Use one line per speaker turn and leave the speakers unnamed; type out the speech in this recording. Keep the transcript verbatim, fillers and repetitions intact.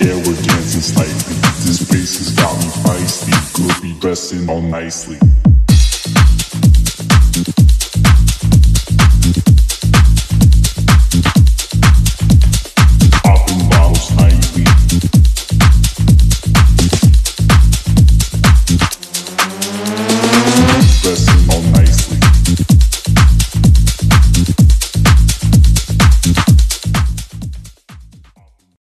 Yeah, we're dancing slightly. This bass has got me feisty. Girls be dressing all nicely.